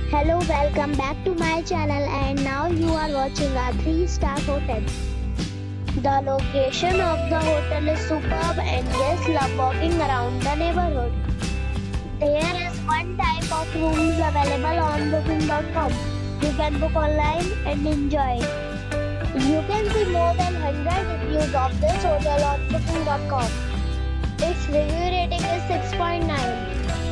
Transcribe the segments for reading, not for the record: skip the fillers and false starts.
Hello, welcome back to my channel, and now you are watching a 3-star hotel. The location of the hotel is superb and guests love walking around the neighborhood. There is one type of rooms available on booking.com. You can book online and enjoy. You can see more than 100 reviews of this hotel on booking.com. Its review rating is 6.9.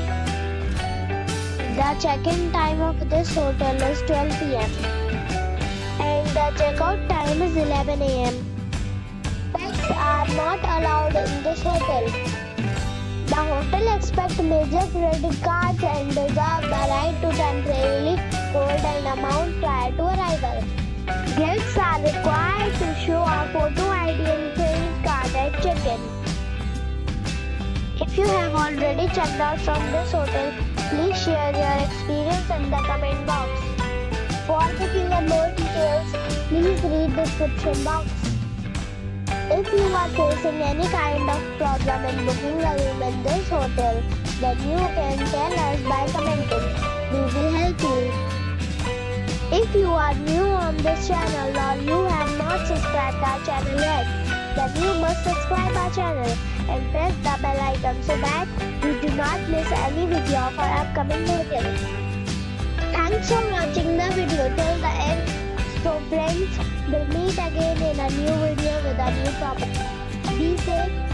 The check-in time of this hotel is 12 p.m. and the check-out time is 11 a.m. Pets are not allowed in this hotel. The hotel accepts major credit cards and reserves the right to temporarily hold an amount prior to arrival. Guests are required to show a photo ID and credit card at check-in. If you have already checked out from this hotel, please share your experience in the comment box. For booking and more details, please read the description box. If you are facing any kind of problem in booking a room in this hotel, then you can tell us by commenting. We will help you. If you are new on this channel or you have not subscribed our channel yet, then you must subscribe our channel and press the bell icon so that you do not miss any video of our upcoming hotels. Thanks for watching the video till the end. So friends, we'll meet again in a new video with a new property. Be safe.